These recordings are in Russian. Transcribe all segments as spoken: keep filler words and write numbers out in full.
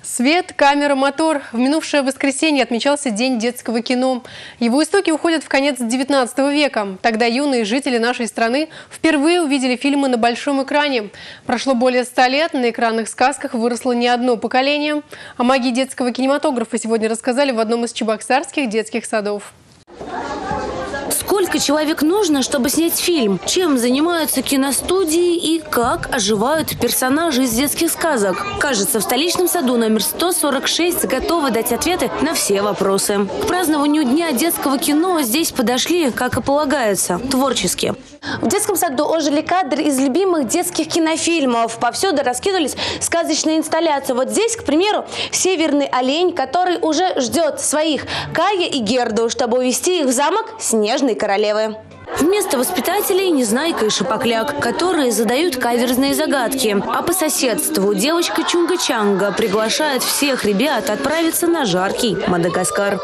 Свет, камера, мотор. В минувшее воскресенье отмечался День детского кино. Его истоки уходят в конец девятнадцатого века. Тогда юные жители нашей страны впервые увидели фильмы на большом экране. Прошло более ста лет, на экранных сказках выросло не одно поколение. О магии детского кинематографа сегодня рассказали в одном из чебоксарских детских садов. Сколько человек нужно, чтобы снять фильм? Чем занимаются киностудии и как оживают персонажи из детских сказок? Кажется, в столичном саду номер сто сорок шесть готовы дать ответы на все вопросы. К празднованию Дня детского кино здесь подошли, как и полагается, творчески. В детском саду ожили кадры из любимых детских кинофильмов. Повсюду раскинулись сказочные инсталляции. Вот здесь, к примеру, северный олень, который уже ждет своих Кая и Герду, чтобы увезти их в замок Снежной королевы. Вместо воспитателей Незнайка и Шапокляк, которые задают каверзные загадки. А по соседству девочка Чунга-Чанга приглашает всех ребят отправиться на жаркий Мадагаскар.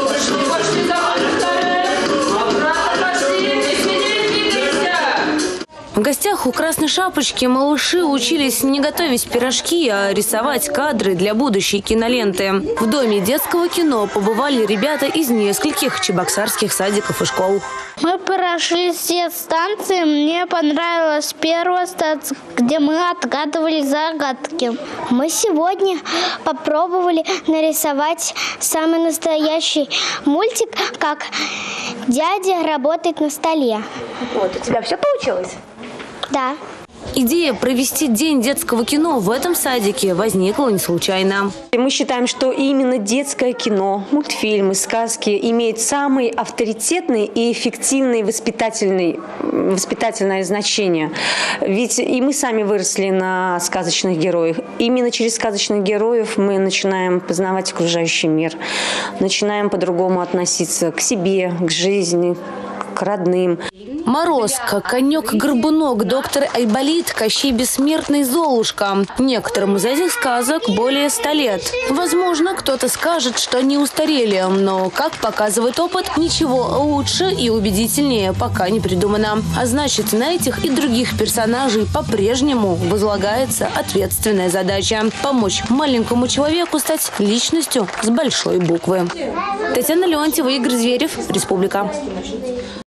В гостях у Красной Шапочки малыши учились не готовить пирожки, а рисовать кадры для будущей киноленты. В Доме детского кино побывали ребята из нескольких чебоксарских садиков и школ. Мы прошли все станции. Мне понравилась первая станция, где мы отгадывали загадки. Мы сегодня попробовали нарисовать самый настоящий мультик, как дядя работает на столе. Вот, у тебя все получилось? Да. Идея провести День детского кино в этом садике возникла не случайно. Мы считаем, что именно детское кино, мультфильмы, сказки имеют самый авторитетный и эффективный воспитательный, воспитательное значение. Ведь и мы сами выросли на сказочных героях. Именно через сказочных героев мы начинаем познавать окружающий мир, начинаем по-другому относиться к себе, к жизни, к родным. Морозко, Конек-Горбунок, доктор Айболит, Кощей Бессмертный, Золушка. Некоторым из этих сказок более ста лет. Возможно, кто-то скажет, что они устарели, но, как показывает опыт, ничего лучше и убедительнее пока не придумано. А значит, на этих и других персонажей по-прежнему возлагается ответственная задача – помочь маленькому человеку стать личностью с большой буквы. Татьяна Леонтьева, Игорь Зверев, Республика.